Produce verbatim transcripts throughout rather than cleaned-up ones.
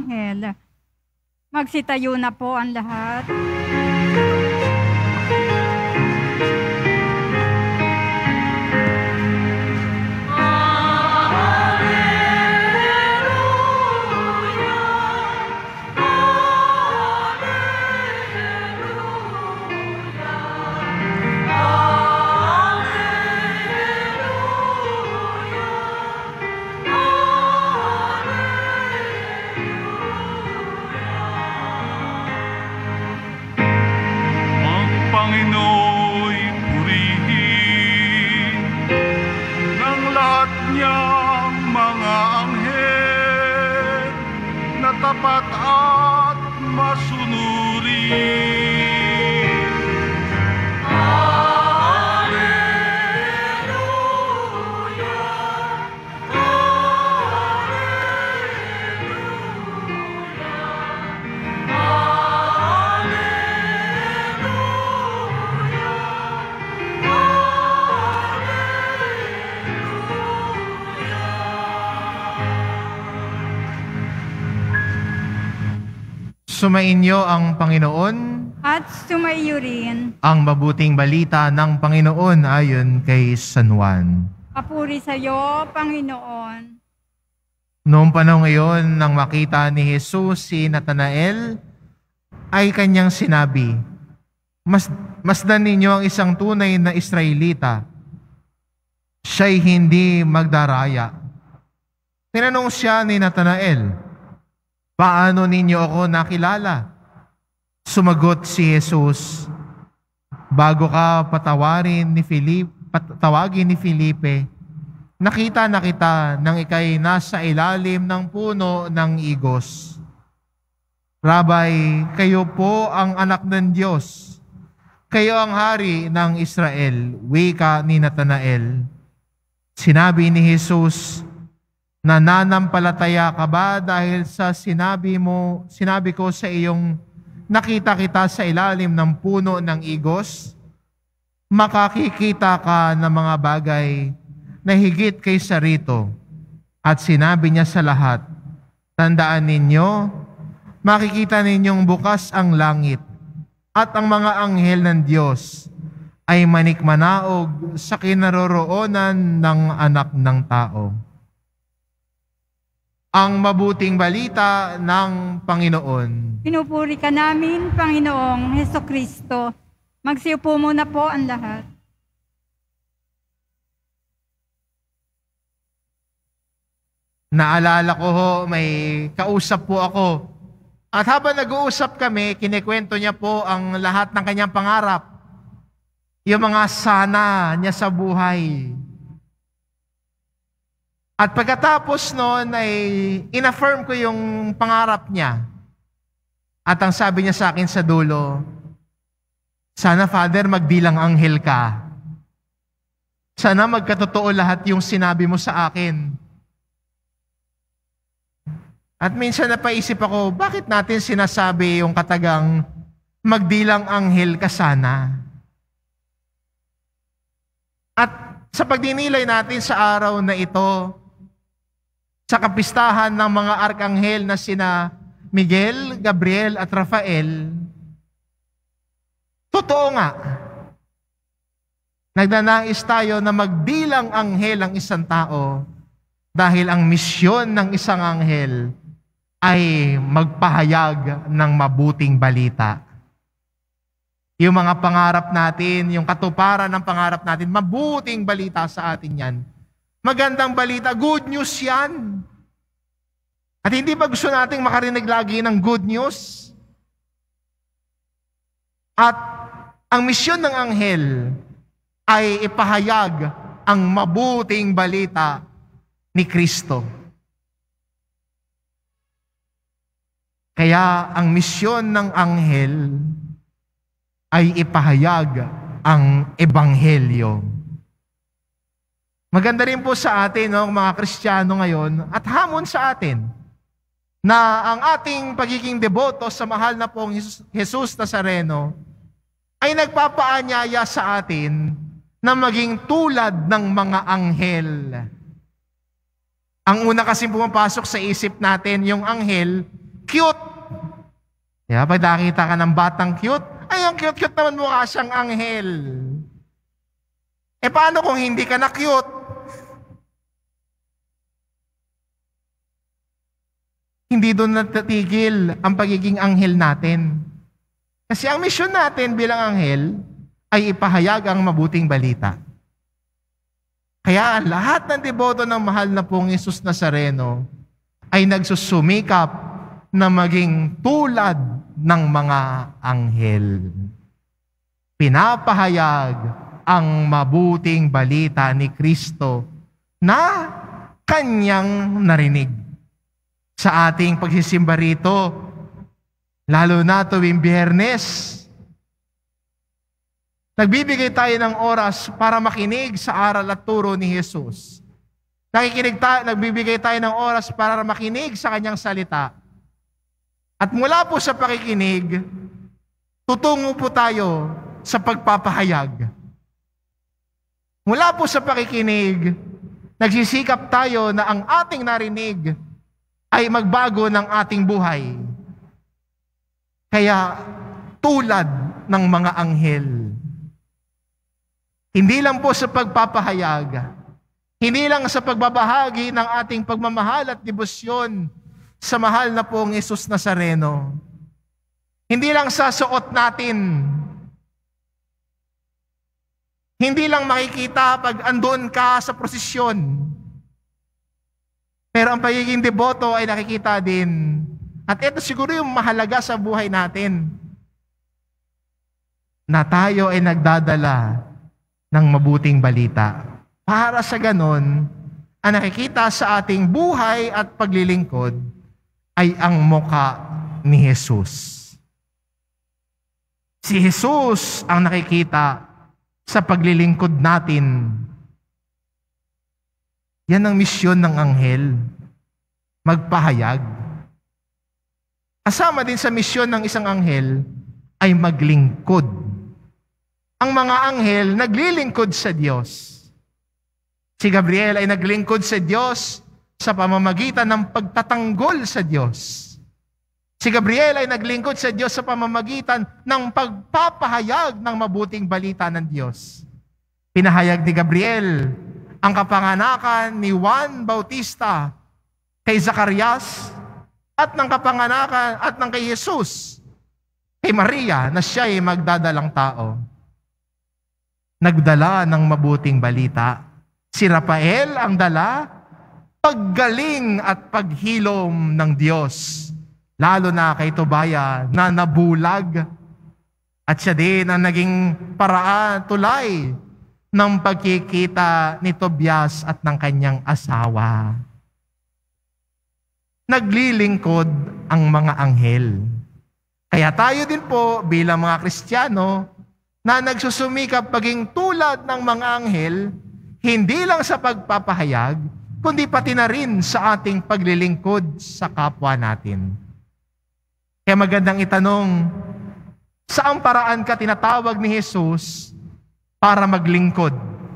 anghel. Magsitayo na po ang lahat. Tapat at masunuri. Sumainyo ang Panginoon at sumaiyo rin ang mabuting balita ng Panginoon ayon kay San Juan. Papuri sa iyo, Panginoon. Noong panahon ngayon, nang makita ni Jesus si Natanael, ay kanyang sinabi, Mas, masdan ninyo ang isang tunay na Israelita. Siya'y hindi magdaraya. Tinanong siya ni Natanael, paano ninyo ako nakilala? Sumagot si Jesus, bago ka patawarin ni Felipe, patawagin ni Felipe, nakita na kita nang ika'y nasa ilalim ng puno ng igos. Rabay, kayo po ang anak ng Diyos. Kayo ang hari ng Israel, wika ni Natanael. Sinabi ni Jesus, nananampalataya ka ba dahil sa sinabi mo, sinabi ko sa iyong nakita kita sa ilalim ng puno ng igos? Makakikita ka ng mga bagay na higit kaysa rito. At sinabi niya sa lahat, tandaan ninyo, makikita ninyong bukas ang langit at ang mga anghel ng Diyos ay manikmanaog sa kinaroroonan ng anak ng tao. Ang mabuting balita ng Panginoon. Pinupuri ka namin, Panginoong Hesukristo. Magsiupo muna po ang lahat. Naalala ko ho, may kausap po ako. At habang nag-uusap kami, kinikwento niya po ang lahat ng kanyang pangarap. Yung mga sana niya sa buhay. At pagkatapos noon ay in-affirm ko yung pangarap niya. At ang sabi niya sa akin sa dulo, sana Father magbilang anghel ka. Sana magkatotoo lahat yung sinabi mo sa akin. At minsan napaisip ako, bakit natin sinasabi yung katagang magbilang anghel ka sana? At sa pagdinilay natin sa araw na ito, sa kapistahan ng mga arkanghel na sina Miguel, Gabriel at Rafael, totoo nga, nagnanais tayo na magbilang anghel ang isang tao dahil ang misyon ng isang anghel ay magpahayag ng mabuting balita. Yung mga pangarap natin, yung katuparan ng pangarap natin, mabuting balita sa atin yan. Magandang balita, good news yan. At hindi ba gusto nating makarinig lagi ng good news? At ang misyon ng anghel ay ipahayag ang mabuting balita ni Kristo. Kaya ang misyon ng anghel ay ipahayag ang ebanghelyo. Maganda rin po sa atin, no, mga Kristiyano ngayon, at hamon sa atin, na ang ating pagiging deboto sa mahal na pong Jesus Nazareno ay nagpapaanyaya sa atin na maging tulad ng mga anghel. Ang una kasing pumapasok sa isip natin, yung anghel, cute. Diba? Pag nakita ka ng batang cute, ay, ang cute-cute naman mukha siyang anghel. Eh, paano kung hindi ka na cute? Hindi doon natatigil ang pagiging anghel natin. Kasi ang misyon natin bilang anghel ay ipahayag ang mabuting balita. Kaya lahat ng deboto ng mahal na pong Jesus Nazareno ay nagsusumikap na maging tulad ng mga anghel. Pinapahayag ang mabuting balita ni Kristo na kanyang narinig. Sa ating pagsisimba rito, lalo na tuwing Biyernes, nagbibigay tayo ng oras para makinig sa aral at turo ni Jesus. Nakikinig tayo, nagbibigay tayo ng oras para makinig sa kanyang salita. At mula po sa pakikinig, tutungo po tayo sa pagpapahayag. Mula po sa pakikinig, nagsisikap tayo na ang ating narinig ay magbago ng ating buhay. Kaya tulad ng mga anghel. Hindi lang po sa pagpapahayag, hindi lang sa pagbabahagi ng ating pagmamahal at debosyon sa mahal na pong Jesus Nazareno. Hindi lang sa suot natin. Hindi lang makikita pag andun ka sa prosesyon. Pero ang pagiging deboto ay nakikita din. At ito siguro yung mahalaga sa buhay natin. Na tayo ay nagdadala ng mabuting balita. Para sa ganon, ang nakikita sa ating buhay at paglilingkod ay ang muka ni Jesus. Si Jesus ang nakikita sa paglilingkod natin. Yan ang misyon ng anghel, magpahayag. Kasama din sa misyon ng isang anghel ay maglingkod. Ang mga anghel naglilingkod sa Diyos. Si Gabriel ay naglingkod sa Diyos sa pamamagitan ng pagtatanggol sa Diyos. Si Gabriel ay naglingkod sa Diyos sa pamamagitan ng pagpapahayag ng mabuting balita ng Diyos. Pinahayag ni Gabriel ang kapanganakan ni Juan Bautista kay Zacarias at ng kapanganakan at ng kay Jesus kay Maria na siya ay magdadalang tao. Nagdala ng mabuting balita. Si Rafael ang dala, paggaling at paghilom ng Diyos. Lalo na kay Tobaya na nabulag. At siya din ang naging paraan, tulay ng pagkikita ni Tobias at ng kanyang asawa. Naglilingkod ang mga anghel. Kaya tayo din po bilang mga Kristiyano na nagsusumikap paging tulad ng mga anghel, hindi lang sa pagpapahayag, kundi pati na rin sa ating paglilingkod sa kapwa natin. Kaya magandang itanong, saang paraan ka tinatawag ni Jesus para maglingkod?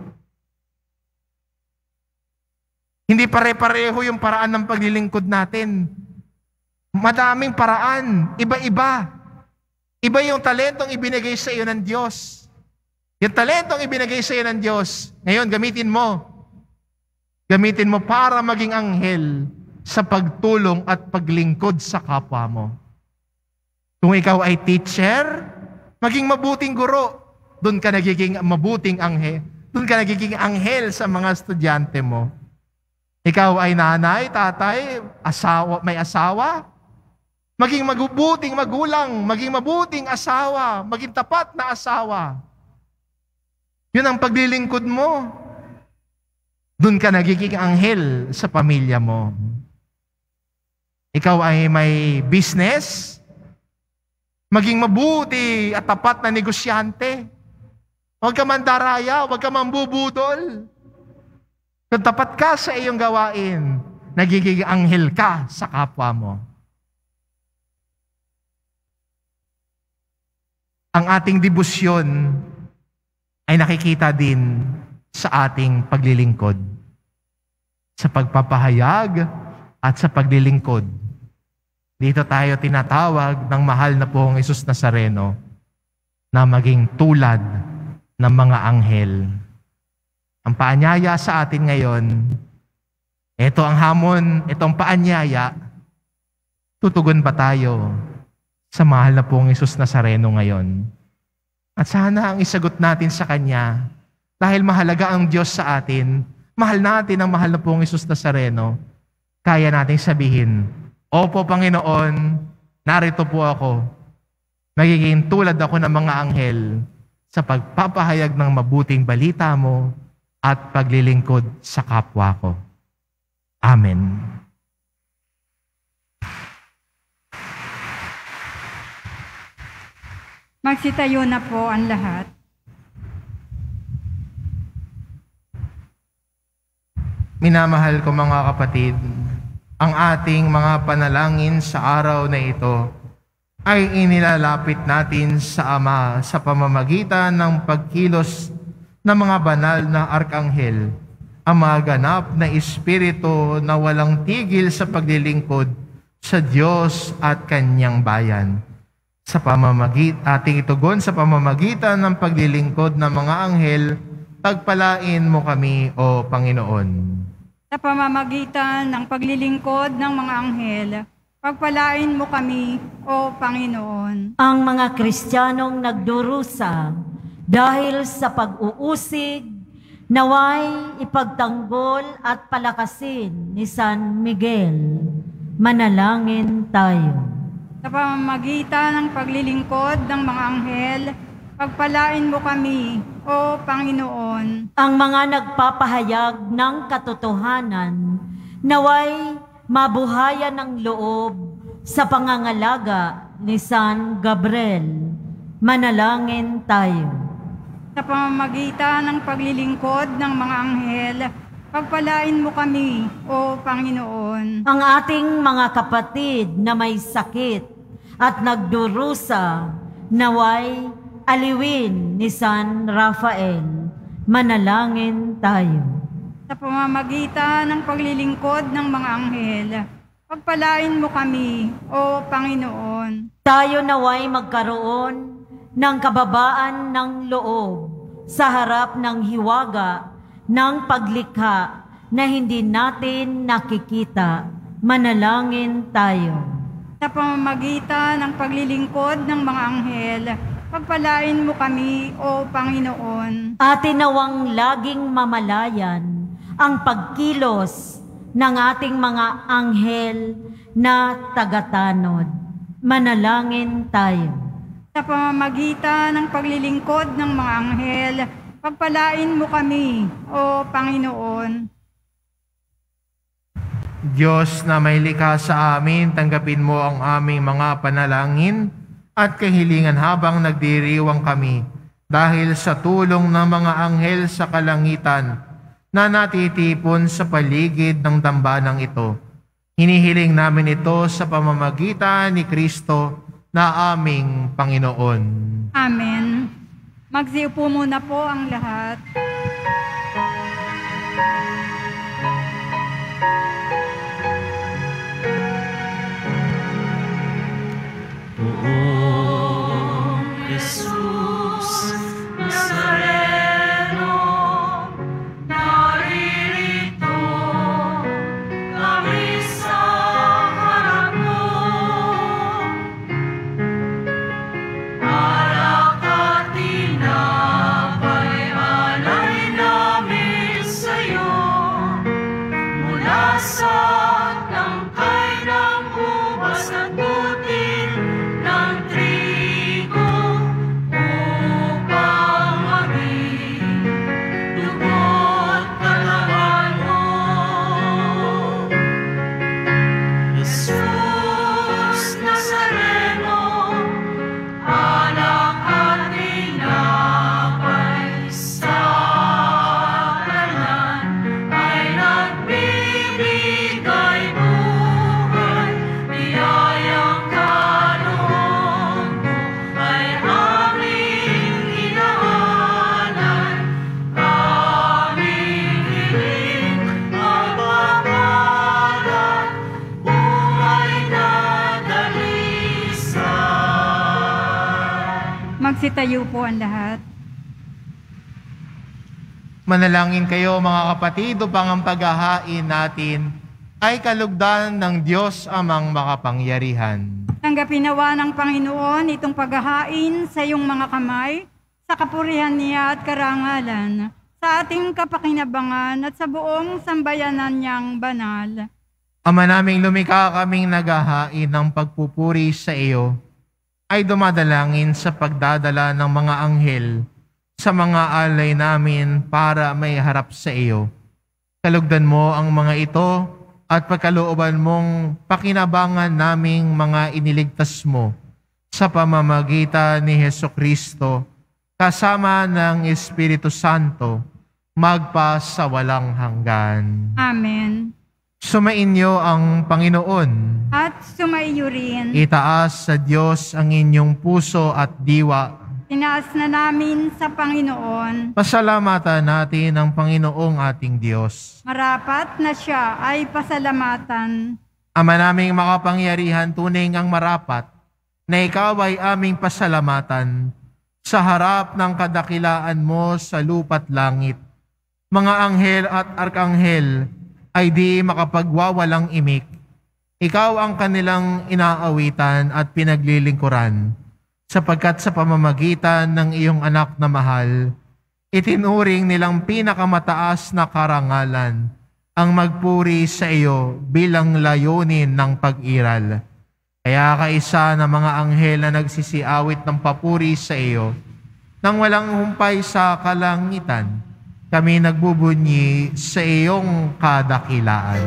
Hindi pare-pareho yung paraan ng paglilingkod natin. Madaming paraan, iba-iba. Iba yung talentong ibinigay sa iyo ng Diyos. Yung talentong ibinigay sa iyo ng Diyos, ngayon gamitin mo. Gamitin mo para maging anghel sa pagtulong at paglingkod sa kapwa mo. Kung ikaw ay teacher, maging mabuting guro. Doon ka nagiging mabuting anghel. Doon ka nagiging anghel sa mga estudyante mo. Ikaw ay nanay, tatay, asawa, may asawa, maging mabuting magulang, maging mabuting asawa, maging tapat na asawa. Yun ang paglilingkod mo. Doon ka nagiging anghel sa pamilya mo. Ikaw ay may business, maging mabuti at tapat na negosyante. Huwag ka mandaraya, huwag ka mambubudol. Kung tapat ka sa iyong gawain, nagiging anghel ka sa kapwa mo. Ang ating debosyon ay nakikita din sa ating paglilingkod. Sa pagpapahayag at sa paglilingkod. Dito tayo tinatawag ng mahal na Poong Hesus Nazareno na maging tulad ng mga anghel. Ang paanyaya sa atin ngayon, ito ang hamon, itong paanyaya, tutugon ba tayo sa mahal na Poong Hesus Nazareno ngayon? At sana ang isagot natin sa Kanya, dahil mahalaga ang Diyos sa atin, mahal natin ang mahal na Poong Hesus Nazareno, kaya nating sabihin, Opo, Panginoon, narito po ako. Nagiging tulad ako ng mga anghel sa pagpapahayag ng mabuting balita mo at paglilingkod sa kapwa ko. Amen. Magsitayo na po ang lahat. Minamahal ko mga kapatid, ang ating mga panalangin sa araw na ito ay inilalapit natin sa Ama sa pamamagitan ng pagkilos ng mga banal na arkanghel, ang mga ganap na espiritu na walang tigil sa paglilingkod sa Diyos at Kanyang bayan. Sa pamamagit, ating itugon sa pamamagitan ng paglilingkod ng mga anghel, pagpalain mo kami, O Panginoon. Sa pamamagitan ng paglilingkod ng mga anghel, pagpalain mo kami, O Panginoon. Ang mga Kristiyanong nagdurusa dahil sa pag-uusig, naway ipagtanggol at palakasin ni San Miguel. Manalangin tayo. Sa pamamagitan ng paglilingkod ng mga anghel, pagpalain mo kami, O Panginoon. Ang mga nagpapahayag ng katotohanan, naway mabuhayan ng loob sa pangangalaga ni San Gabriel. Manalangin tayo. Sa pamamagitan ng paglilingkod ng mga anghel, pagpalain mo kami, O Panginoon. Ang ating mga kapatid na may sakit at nagdurusa, naway aliwin ni San Rafael. Manalangin tayo. Sa pamamagitan ng paglilingkod ng mga anghel, pagpalain mo kami, O Panginoon. Tayo naway magkaroon ng kababaan ng loob sa harap ng hiwaga ng paglikha na hindi natin nakikita. Manalangin tayo. Sa pamamagitan ng paglilingkod ng mga anghel, pagpalain mo kami, O Panginoon. Atin nawang laging mamalayan ang pagkilos ng ating mga anghel na tagatanod. Manalangin tayo. Sa pamamagitan ng paglilingkod ng mga anghel, pagpalain mo kami, O Panginoon. Diyos na may likha sa amin, tanggapin mo ang aming mga panalangin at kahilingan habang nagdiriwang kami dahil sa tulong ng mga anghel sa kalangitan na natitipon sa paligid ng dambanang ito. Hinihiling namin ito sa pamamagitan ni Kristo na aming Panginoon. Amen. Magsiupo muna po ang lahat. Jesus Nazareno, naririto kami sa harap mo. Alak at tinapay, alay namin sa'yo, mula sa tangkay ng ubas at butil ng trigo. Bibig Magsitayo po ang lahat. Manalangin kayo mga kapatid upang ang paghahain natin ay kalugdan ng Diyos amang makapangyarihan. Tanggapin nawa ng Panginoon itong paghahain sa iyong mga kamay, sa kapurihan niya at karangalan, sa ating kapakinabangan at sa buong sambayanan niyang banal. Ama naming lumikha, kaming naghahain ng pagpupuri sa iyo, ay dumadalangin sa pagdadala ng mga anghel sa mga alay namin para may harap sa iyo. Kalugdan mo ang mga ito at pagkalooban mong pakinabangan naming mga iniligtas mo sa pamamagitan ni Hesukristo kasama ng Espiritu Santo magpa sa walang hanggan. Amen. Sumainyo ang Panginoon. At sumaiyo rin. Itaas sa Diyos ang inyong puso at diwa. Tinaas na namin sa Panginoon. Pasalamatan natin ang Panginoong ating Diyos. Marapat na siya ay pasalamatan. Ama naming makapangyarihan, tunay ang marapat na ikaw ay aming pasalamatan sa harap ng kadakilaan mo sa lupa't langit. Mga anghel at arkanghel ay di makapagwawalang imik. Ikaw ang kanilang inaawitan at pinaglilingkuran, sapagkat sa pamamagitan ng iyong anak na mahal, itinuring nilang pinakamataas na karangalan ang magpuri sa iyo bilang layunin ng pag-iral. Kaya kaisa ng mga anghel na nagsisiawit ng papuri sa iyo, nang walang humpay sa kalangitan, kami nagbubunyi sa iyong kadakilaan.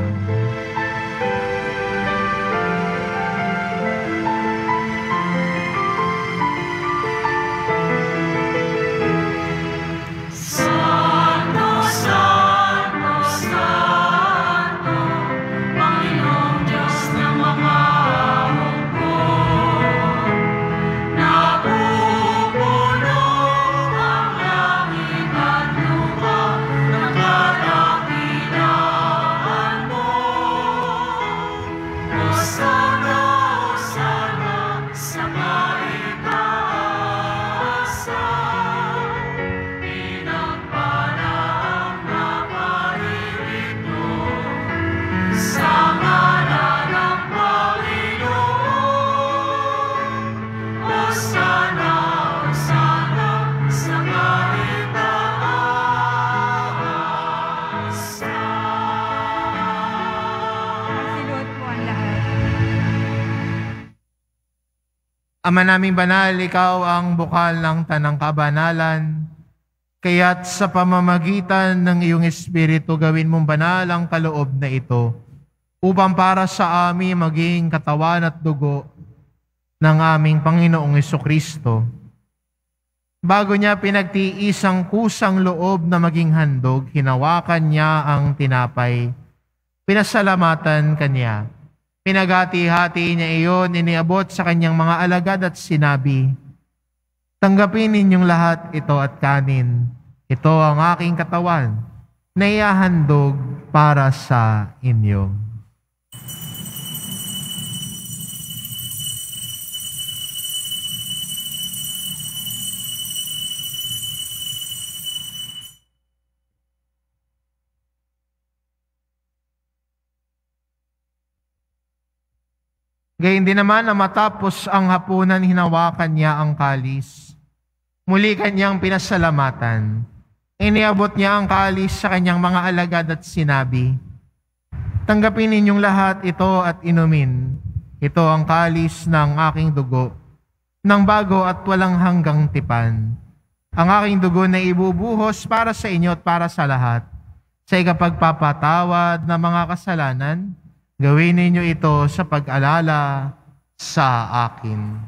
Ama naming banal, ikaw ang bukal ng tanang kabanalan, kaya't sa pamamagitan ng iyong Espiritu gawin mong banal ang kaloob na ito, upang para sa amin maging katawan at dugo ng aming Panginoong Hesukristo. Bago niya pinagtiisang kusang loob na maging handog, hinawakan niya ang tinapay, pinasalamatan kanya. Pinagati-hati niya iyon, iniabot sa kanyang mga alagad at sinabi, tanggapin ninyong lahat ito at kanin. Ito ang aking katawan na ihahandog para sa inyo. Gayun din naman na matapos ang hapunan, hinawakan niya ang kalis. Muli kanyang pinasalamatan. Iniabot niya ang kalis sa kanyang mga alagad at sinabi, tanggapin ninyong lahat ito at inumin. Ito ang kalis ng aking dugo, ng bago at walang hanggang tipan. Ang aking dugo na ibubuhos para sa inyo at para sa lahat, sa ikapagpapatawad ng mga kasalanan. Gawin ninyo ito sa pag-alala sa akin.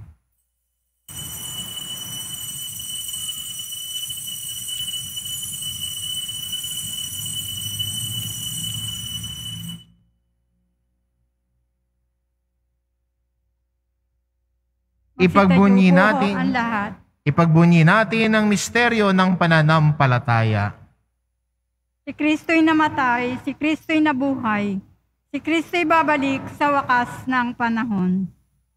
Ipagbunyi natin, ang lahat. ipagbunyi natin ang misteryo ng pananampalataya. Si Kristo'y namatay, si Kristo'y nabuhay. Si Kristo'y babalik sa wakas ng panahon.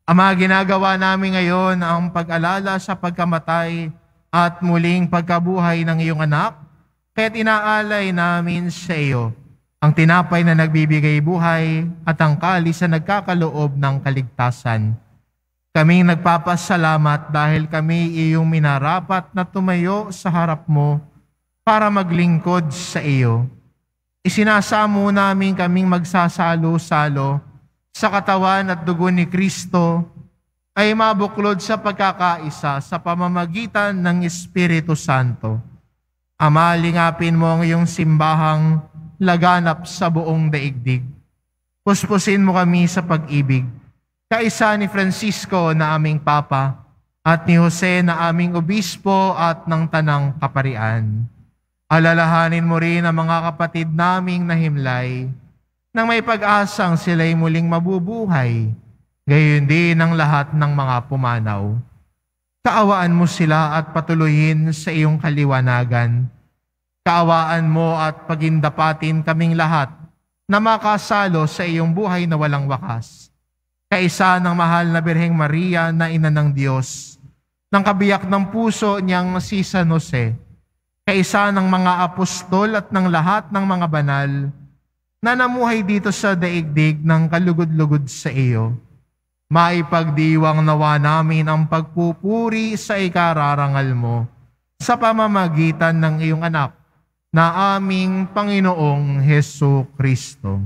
Ama, ginagawa namin ngayon ang pag-alala sa pagkamatay at muling pagkabuhay ng iyong anak, kaya't inaalay namin sa iyo ang tinapay na nagbibigay buhay at ang kalis na nagkakaloob ng kaligtasan. Kaming nagpapasalamat dahil kami iyong minarapat na tumayo sa harap mo para maglingkod sa iyo. Isinasamo namin kaming magsasalo-salo sa katawan at dugo ni Kristo ay mabuklod sa pagkakaisa sa pamamagitan ng Espiritu Santo. Ama, lingapin mo ang iyong simbahang laganap sa buong daigdig. Puspusin mo kami sa pag-ibig, kaisa ni Francisco na aming Papa at ni Jose na aming Obispo at ng Tanang Kaparian. Alalahanin mo rin ang mga kapatid naming nahimlay nang may pag-asang sila'y muling mabubuhay, gayon din ang lahat ng mga pumanaw. Kaawaan mo sila at patuloyin sa iyong kaliwanagan. Kaawaan mo at pagindapatin kaming lahat na makasalo sa iyong buhay na walang wakas. Kaisa ng mahal na Birheng Maria na Ina ng Diyos, ng kabiyak ng puso niyang si San Jose, kaisa ng mga apostol at ng lahat ng mga banal na namuhay dito sa daigdig ng kalugod-lugod sa iyo. Maipagdiwang nawa namin ang pagpupuri sa ikararangal mo sa pamamagitan ng iyong anak na aming Panginoong Hesu Kristo.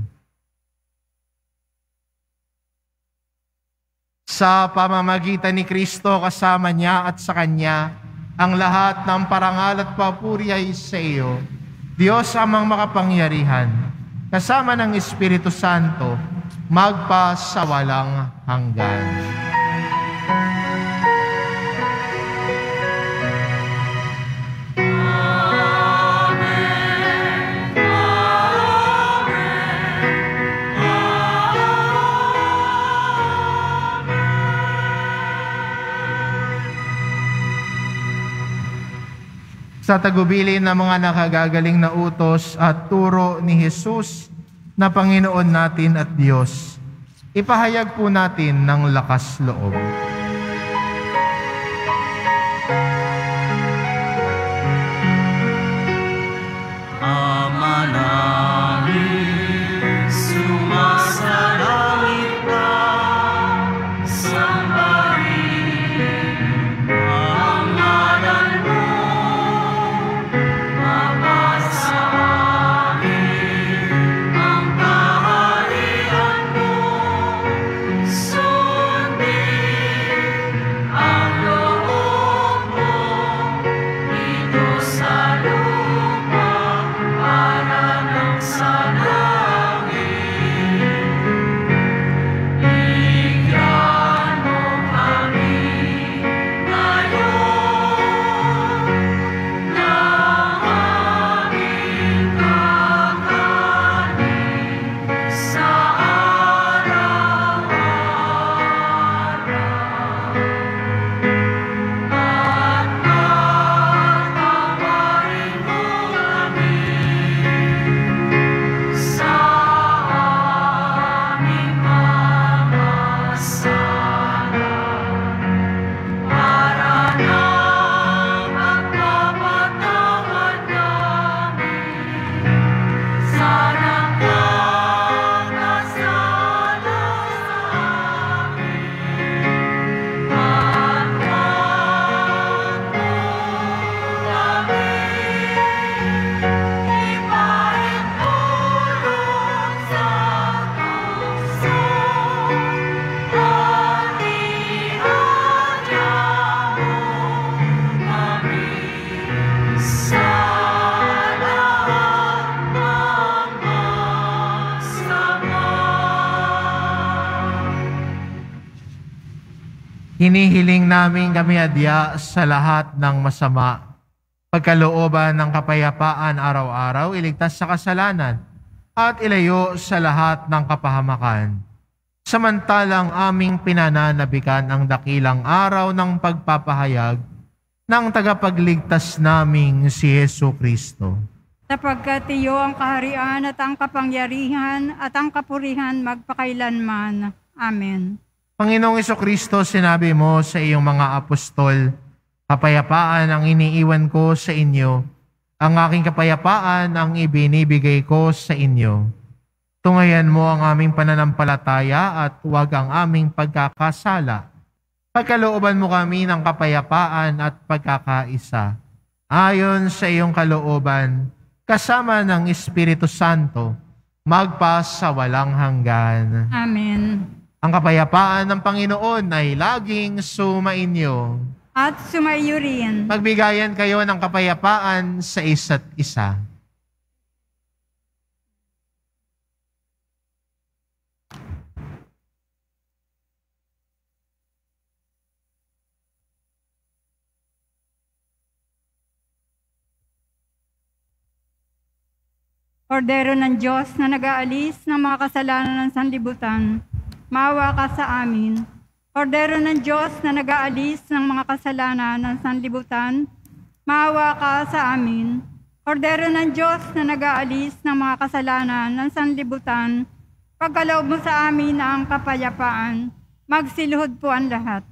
Sa pamamagitan ni Kristo kasama niya at sa Kanya, ang lahat ng parangal at papuri ay sa iyo, Diyos amang makapangyarihan, kasama ng Espiritu Santo, magpa sa walang hanggan. Sa tagubilin ng mga nakagagaling na utos at turo ni Jesus na Panginoon natin at Diyos, ipahayag po natin ng lakas loob. Ama namin, sumasalangit ka, sambahin ang ngalan mo, mapasa amin ang kaharian mo, sundin ang loob mo dito sa lupa para ng sa langit. Bigyan mo kami ngayon ng aming kakanin sa araw-araw. At patawarin mo kami sa aming mga sala, para ng pagpapatawad namin sa nagkakasala sa amin. At huwag mo kami ipaintulot sa tukso, at ihadya mo kami sa lahat ng masama. Hinihiling namin kami adya sa lahat ng masama, pagkalooban ng kapayapaan araw-araw, iligtas sa kasalanan, at ilayo sa lahat ng kapahamakan. Samantalang aming pinananabikan ang dakilang araw ng pagpapahayag ng tagapagligtas naming si Hesu Kristo. Sapagkat iyo ang kaharian at ang kapangyarihan at ang kapurihan magpakailanman. Amen. Panginoong Kristo, sinabi mo sa iyong mga apostol, kapayapaan ang iniiwan ko sa inyo, ang aking kapayapaan ang ibinibigay ko sa inyo. Tungayan mo ang aming pananampalataya at huwag ang aming pagkakasala. Pagkalooban mo kami ng kapayapaan at pagkakaisa. Ayon sa iyong kalooban, kasama ng Espiritu Santo, magpas sa walang hanggan. Amen. Ang kapayapaan ng Panginoon ay laging sumainyo. At sumayo rin. Magbigayan kayo ng kapayapaan sa isa't isa. Kordero ng Diyos na nag-aalis ng mga kasalanan ng sanlibutan, maawa ka sa amin. Kordero ng Diyos na nag-aalis ng mga kasalanan ng sanlibutan, maawa ka sa amin. Kordero ng Diyos na nag-aalis ng mga kasalanan ng sanlibutan, pagkaloob mo sa amin ang kapayapaan, magsiluhod po ang lahat.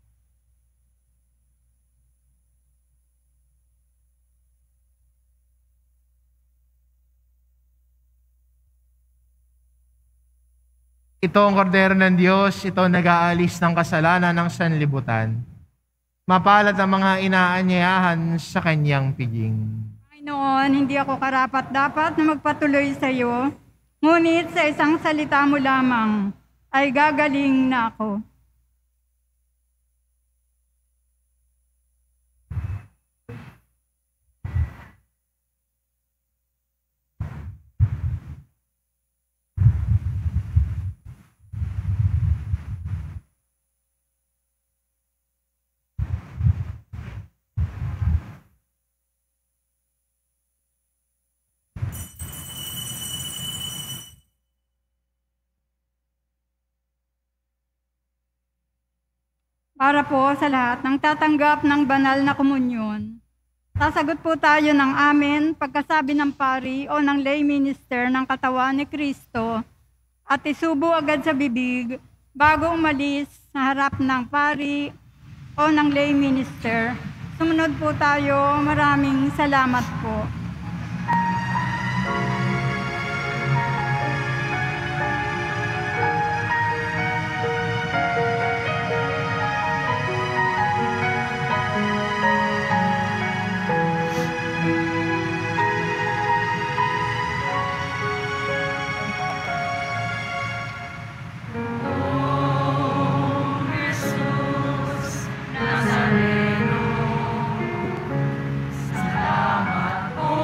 Ito ang kordero ng Diyos, ito nag-aalis ng kasalanan ng sanlibutan. Mapalad ang mga inaanyayahan sa kanyang piging. Panginoon, hindi ako karapat-dapat na magpatuloy sa iyo, ngunit sa isang salita mo lamang ay gagaling na ako. Para po sa lahat ng tatanggap ng banal na komunyon, sasagot po tayo ng amen pagkasabi ng pari o ng lay minister ng katawan ni Kristo at isubo agad sa bibig bago umalis sa harap ng pari o ng lay minister. Sumunod po tayo. Maraming salamat po. Nazareno, salamat po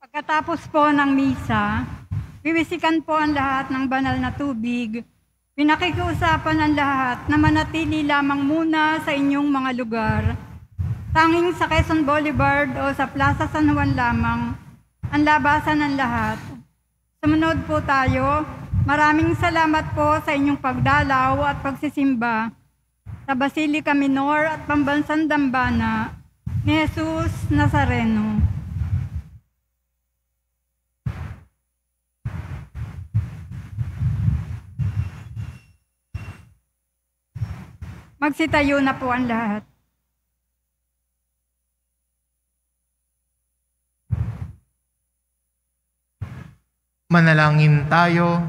Pagkatapos po ng misa, wiwisikan po ang lahat ng banal na tubig. Pinakikiusapan ang lahat na manatili lamang muna sa inyong mga lugar. Tanging sa Quezon Boulevard o sa Plaza San Juan lamang ang labasan ng lahat. Sumunod po tayo. Maraming salamat po sa inyong pagdalaw at pagsisimba sa Basilica Minor at Pambansang Dambana ni Jesus Nazareno. Magsitayo na po ang lahat. Manalangin tayo.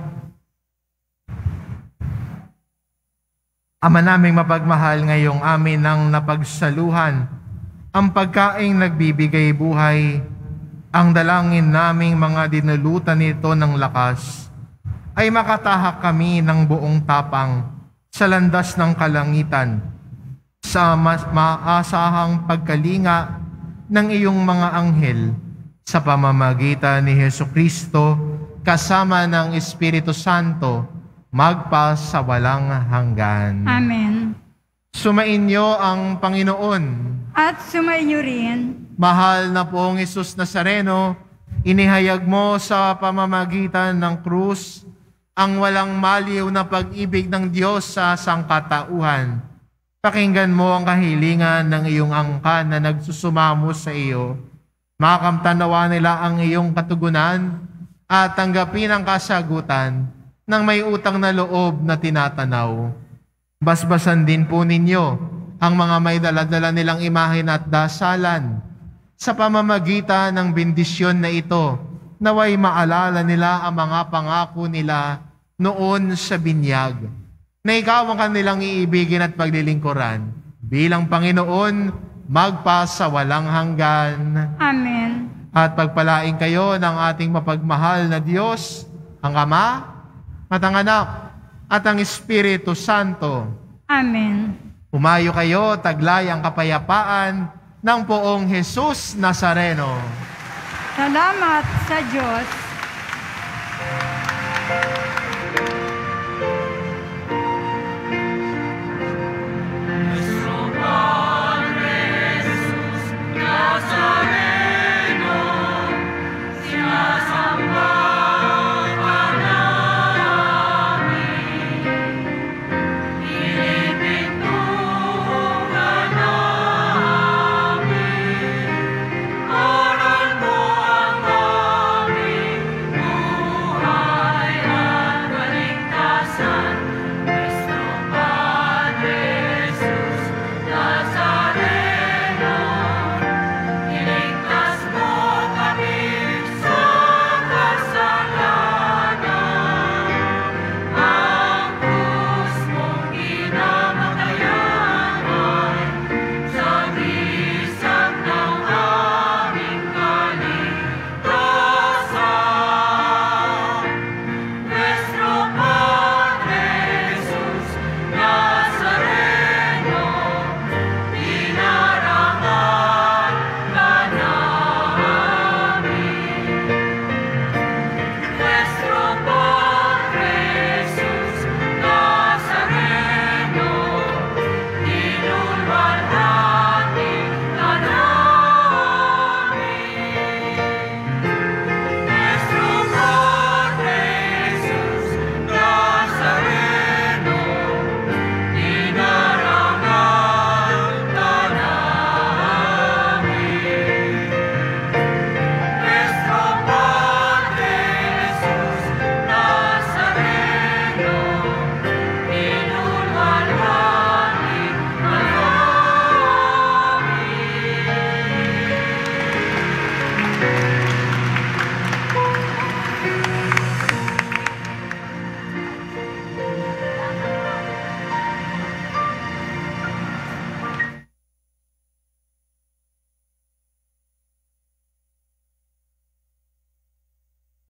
Ama naming mapagmahal, ngayong amin ang napagsaluhan ang pagkaing nagbibigay buhay, ang dalangin naming mga dinulutan nito ng lakas, ay makatahak kami ng buong tapang sa landas ng kalangitan, sa mas maasahang pagkalinga ng iyong mga anghel, sa pamamagitan ni Jesucristo, kasama ng Espiritu Santo, magpa sa walang hanggan. Amen. Sumainyo ang Panginoon. At sumainyo rin. Mahal na poong Jesus Nazareno, inihayag mo sa pamamagitan ng krus ang walang maliw na pag-ibig ng Diyos sa sangkatauhan. Pakinggan mo ang kahilingan ng iyong angkan na nagsusumamo sa iyo. Makamtanawa nila ang iyong katugunan at tanggapin ang kasagutan ng may utang na loob na tinatanaw. Basbasan din po ninyo ang mga may daladala nilang imahen at dasalan. Sa pamamagitan ng bendisyon na ito, naway maalala nila ang mga pangako nila noon sa binyag, na ikaw ang kanilang iibigin at paglilingkuran bilang Panginoon magpa sa walang hanggan. Amen. At pagpalain kayo ng ating mapagmahal na Diyos, ang Ama, at ang Anak, at ang Espiritu Santo. Amen. Humayo kayo, taglay ang kapayapaan ng poong Jesus Nazareno. Salamat sa Diyos.